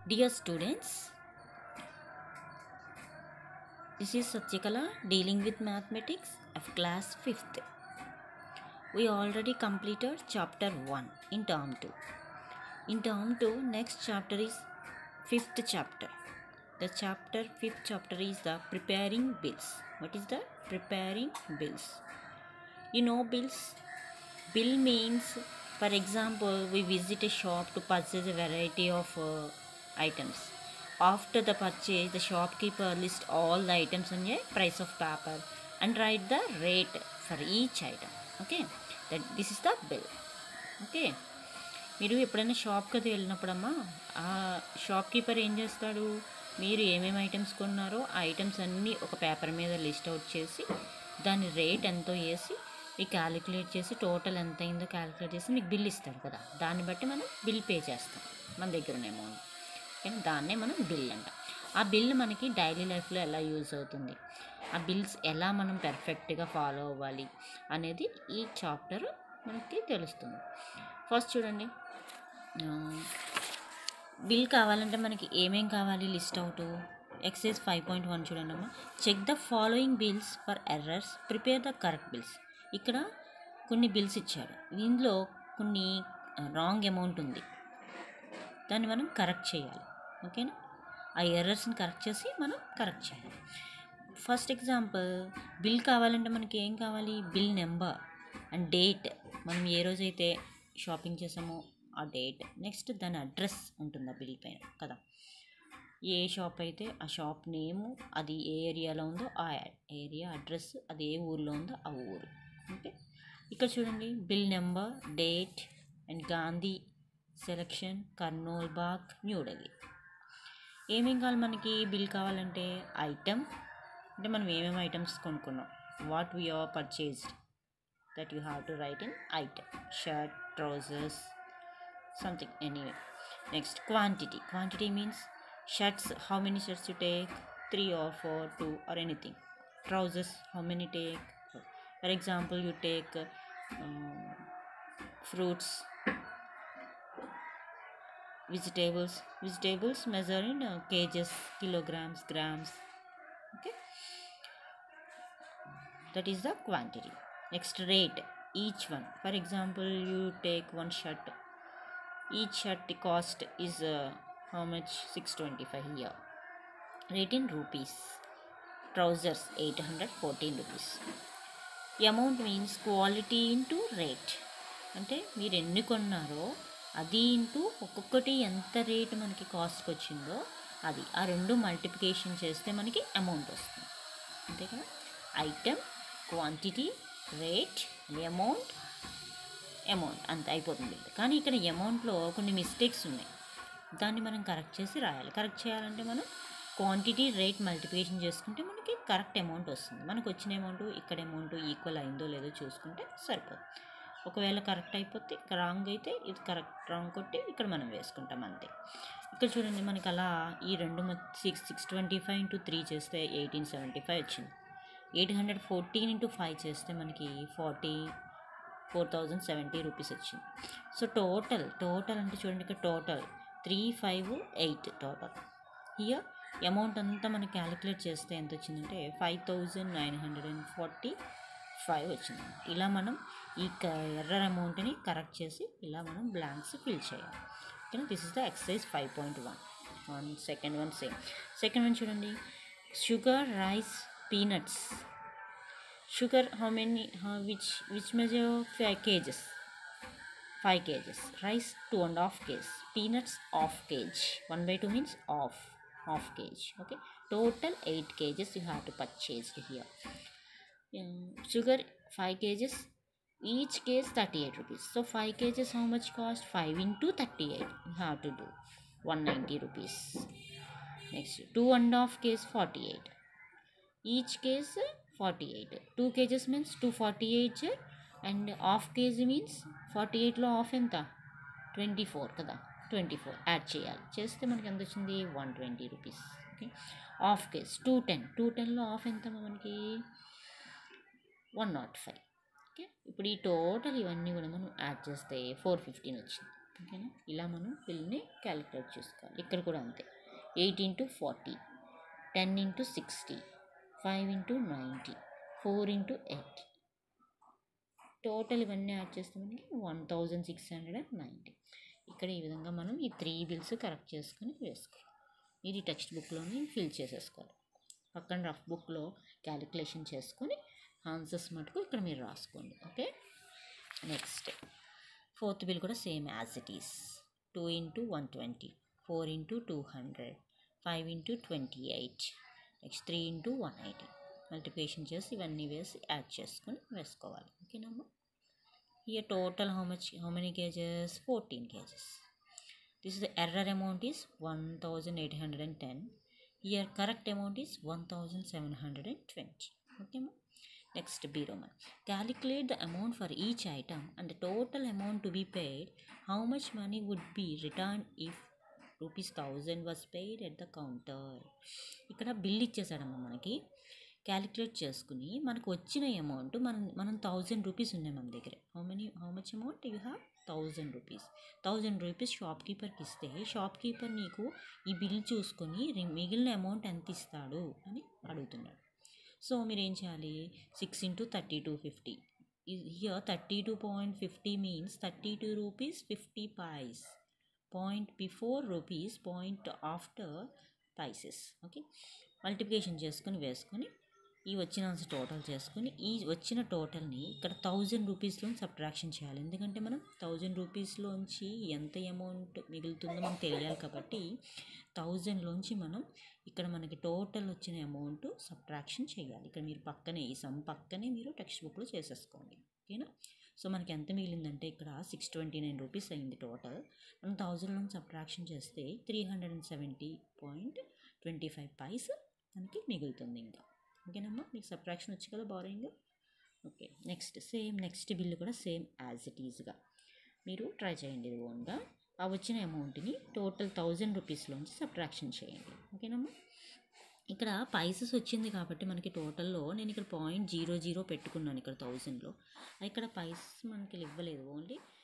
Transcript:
Dear students, this is Satyakala dealing with mathematics of class 5th. We already completed chapter 1 in term 2. In term 2, next chapter is 5th chapter. The 5th chapter is the preparing bills. What is the preparing bills? You know bills? Bill means, for example, we visit a shop to purchase a variety of items. After the purchase, the shopkeeper lists all the items on a price of paper and write the rate for each item. Okay, this is the bill. Okay, మీరు ఎప్పుడైనా షాప్కి అది వెళ్ళినప్పుడమ్మా ఆ shop keeper ఏం చేస్తాడు, మీరు ఏమేమి items కొన్నారో ఆ ఐటమ్స్ అన్నీ ఒక పేపర్ మీద లిస్ట్ అవుట్ చేసి దాని రేట్ ఎంతో వేసి మీకు క్యాలిక్యులేట్ చేసి టోటల్ ఎంత అయిందో క్యాలిక్యులేట్ చేసి మీకు బిల్ ఇస్తారు కదా, దాన్ని బట్టి మనం బిల్ పే చేస్తాం మన దగ్గర ఉన్న అమౌంట్. కానీ దాన్నే మనం బిల్ అంటాం. ఆ బిల్ మనకి డైలీ లైఫ్లో ఎలా యూజ్ అవుతుంది, ఆ బిల్స్ ఎలా మనం పర్ఫెక్ట్గా ఫాలో అవ్వాలి అనేది ఈ చాప్టర్ మనకి తెలుస్తుంది. ఫస్ట్ చూడండి, బిల్ కావాలంటే మనకి ఏమేం కావాలి లిస్ట్ అవుట్. ఎక్సైజ్ 5.1 చూడండి అమ్మా. Check the following bills for errors, prepare the correct bills. ఇక్కడ కొన్ని బిల్స్ ఇచ్చాడు, దీనిలో కొన్ని రాంగ్ అమౌంట్ ఉంది, దాన్ని మనం కరెక్ట్ చేయాలి. ఓకేనా, ఆ ఎర్రర్స్ని కరెక్ట్ చేసి మనం కరెక్ట్ చేయాలి. ఫస్ట్ ఎగ్జాంపుల్, బిల్ కావాలంటే మనకి ఏం కావాలి, బిల్ నెంబర్ అండ్ డేట్. మనం ఏ రోజైతే షాపింగ్ చేసామో ఆ డేట్, నెక్స్ట్ దాని అడ్రస్ ఉంటుంది ఆ బిల్ పైన కదా, ఏ షాప్ అయితే ఆ షాప్ నేము, అది ఏ ఏరియాలో ఉందో ఆ ఏరియా అడ్రస్, అది ఏ ఊర్లో ఉందో ఆ ఊరు. ఓకే, ఇక్కడ చూడండి, bill number, date and Gandhi selection, Kurnool bag, New Delhi. ఏమేం కావాలి మనకి బిల్ కావాలంటే, ఐటమ్ అంటే మనం ఏమేమి ఐటమ్స్ కొనుక్కున్నాం, what we are purchased, that you have to write in item, shirt, trousers, something anyway. Next, quantity means shirts, how many shirts you take, 3 or 4, 2 or anything. Trousers, how many take, for example you take fruits, vegetables measure in kgs, kilograms, grams. Okay, that is the quantity. Next, rate, each one. For example, you take one shirt, each shirt cost is how much, 625 here. Rate in rupees. Trousers 814 rupees. Amount means quality into rate. అంటే మీరు ఎన్ని కొన్నారో అది into ఒక్కొక్కటి ఎంత rate మనకి కాస్ట్కి వచ్చిందో అది, ఆ రెండు మల్టిప్లికేషన్ చేస్తే మనకి అమౌంట్ వస్తుంది. అంతే కదా, ఐటమ్, క్వాంటిటీ, రేట్, అమౌంట్ అంత అయిపోతుంది. కానీ ఇక్కడ అమౌంట్లో కొన్ని మిస్టేక్స్ ఉన్నాయి, దాన్ని మనం కరెక్ట్ చేసి రాయాలి. కరెక్ట్ చేయాలంటే మనం క్వాంటిటీ, రేట్ మల్టిప్లికేషన్ చేసుకుంటే మనకి కరెక్ట్ అమౌంట్ వస్తుంది. మనకు వచ్చిన అమౌంట్ ఇక్కడ అమౌంట్ ఈక్వల్ అయిందో లేదో చూసుకుంటే సరిపోతుంది. ఒకవేళ కరెక్ట్ అయిపోతే, రాంగ్ అయితే ఇది కరెక్ట్ రాంగ్ కొట్టి ఇక్కడ మనం వేసుకుంటాం అంతే. ఇక్కడ చూడండి, మనకి అలా ఈ రెండు 625 × 3 చేస్తే 1875 వచ్చింది. 814 × 5 చేస్తే మనకి 4070 రూపీస్ వచ్చింది. సో టోటల్ అంటే చూడండి, ఇక్కడ టోటల్ 358 టోటల్. హియర్ అమౌంట్ అంతా మనం క్యాలిక్యులేట్ చేస్తే ఎంత వచ్చిందంటే 5945 వచ్చింది. ఇలా మనం ఈ ఎర్రర్ అమౌంట్ని కరెక్ట్ చేసి ఇలా మనం బ్లాంక్స్ ఫిల్ చేయాలి. Okay, this is the exercise 5.1. Second one same. Second one చూడండి, sugar, rice, peanuts. Sugar, how many, which measure 5 kgs, 5 kgs. Rice 2.5 kgs. Peanuts half kg. 1/2 means half kg. Okay, total 8 kgs you have to purchase here. Sugar 5 kgs, each kg 38 rupees. So 5 kgs how much cost, 5 × 38 you have to do 190 rupees. Next, 2.5 kgs 48, each kg 48. 2 kgs means 248 and half kg means 48లో half ఎంత, 24 కదా, 24 add చేయాలి. చేస్తే మనకి ఎంత వచ్చింది, 120 rupees. Okay, half kg 210లో half ఎంత మనకి, 105. ఓకే, ఇప్పుడు ఈ టోటల్ ఇవన్నీ కూడా మనం యాడ్ చేస్తే 415 వచ్చింది. ఓకేనా. ఇలా మనం బిల్ని క్యాలిక్యులేట్ చేసుకోవాలి. ఇక్కడ కూడా అంతే. 8 into 40, 10 into 60, 5 into 90, 4 into 80. Total ఇవన్నీ యాడ్ చేస్తే మనకి 1690. ఇక్కడ ఈ విధంగా మనం ఈ 3 బిల్స్ కరెక్ట్ చేసుకొని వేసుకోవాలి. ఇది టెక్స్ట్ బుక్లోనే ఫిల్ చేసేసుకోవాలి. పక్కన రఫ్ బుక్లో క్యాలిక్యులేషన్ చేసుకొని ఆన్సర్స్ మటుకు ఇక్కడ మీరు రాసుకోండి. ఓకే. నెక్స్ట్ 4th బిల్ కూడా same as it is. 2 into 120, 4 into 200, 5 into 28, next 3 into 180. Multiplication చేసి ఇవన్నీ వేసి యాడ్ చేసుకొని వేసుకోవాలి. ఓకేనమ్మా. Here total how many kgs? 14 kgs. This is the error amount is 1810. Here correct amount is 1720. Okay, ma? Next B Roman. Calculate the amount for each item and the total amount to be paid. How much money would be returned if ₹1000 was paid at the counter? ఇక్కడ bill ఇచ్చేసాడమ్మా మనకి. Calculate చేసుకుని మనకు వచ్చిన amount మనం 1000 rupees ఉన్నాయి మన దగ్గర. How much amount you have? 1000 rupees. 1000 rupees shop కీపర్కి ఇస్తే షాప్ కీపర్ నీకు ఈ బిల్ చూసుకొని మిగిలిన అమౌంట్ ఎంత ఇస్తాడు అని అడుగుతున్నాడు. సో మీరు ఏం చేయాలి? 6 into 3250. Here 32.50 means 32 rupees 50 paise. Point before rupees, point after paises. Okay. Multiplication చేసుకొని వేసుకొని ఈ వచ్చిన ఆన్సర్ టోటల్ చేసుకొని ఈ వచ్చిన టోటల్ని ఇక్కడ 1000 రూపీస్లో సబ్ట్రాక్షన్ చేయాలి. ఎందుకంటే మనం 1000 రూపీస్లోంచి ఎంత అమౌంట్ మిగులుతుందో మనకు తెలియాలి కాబట్టి 1000లోంచి మనం ఇక్కడ మనకి టోటల్ వచ్చిన అమౌంట్ సబ్ట్రాక్షన్ చేయాలి. ఇక్కడ మీరు పక్కనే ఈ సమ్ పక్కనే మీరు టెక్స్ట్ బుక్లో చేసేసుకోండి. ఓకేనా. సో మనకి ఎంత మిగిలిందంటే ఇక్కడ 629 రూపీస్ అయింది టోటల్. మనం 1000లోంచి సబ్ట్రాక్షన్ చేస్తే 370.25 పైస్ మనకి మిగులుతుంది ఇంకా. ఓకేనమ్మా. మీకు సబ్ట్రాక్షన్ వచ్చి కదా బారోయింగ్. ఓకే. నెక్స్ట్ బిల్లు కూడా సేమ్ యాజ్ ఇట్ ఈజ్గా మీరు ట్రై చేయండి. ఇది ఓన్గా ఆ వచ్చిన అమౌంట్ని టోటల్ 1000 రూపీస్లోంచి సబ్ట్రాక్షన్ చేయండి. ఓకేనమ్మా. ఇక్కడ పైసెస్ వచ్చింది కాబట్టి మనకి టోటల్లో నేను ఇక్కడ 0.00 పెట్టుకున్నాను ఇక్కడ 1000లో. ఇక్కడ పైసెస్ మనకి ఇవ్వలేదు, ఓన్లీ